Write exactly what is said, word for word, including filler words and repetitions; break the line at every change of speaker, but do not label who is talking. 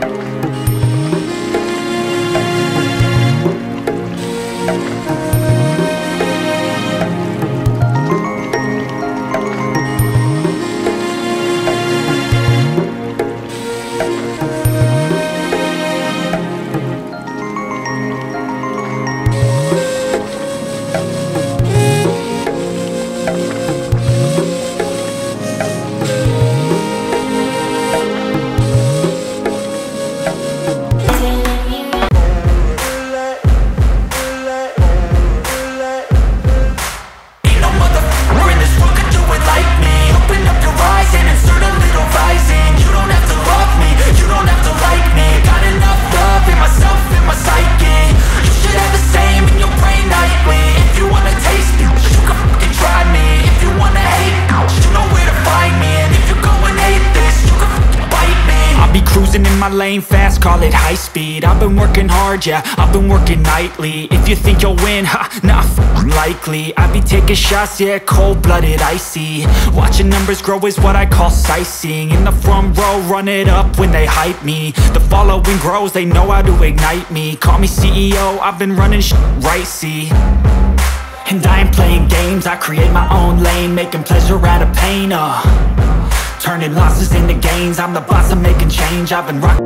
Lane fast, call it high speed. I've been working hard, yeah, I've been working nightly. If you think you'll win, ha, nah, f***ing likely. I be taking shots, yeah, cold-blooded, icy. Watching numbers grow is what I call sightseeing. In the front row, run it up when they hype me. The following grows, they know how to ignite me. Call me C E O, I've been running shit right, see. And I ain't playing games, I create my own lane. Making pleasure out of pain, uh turning losses into gains. I'm the boss, I'm making change. I've been rocking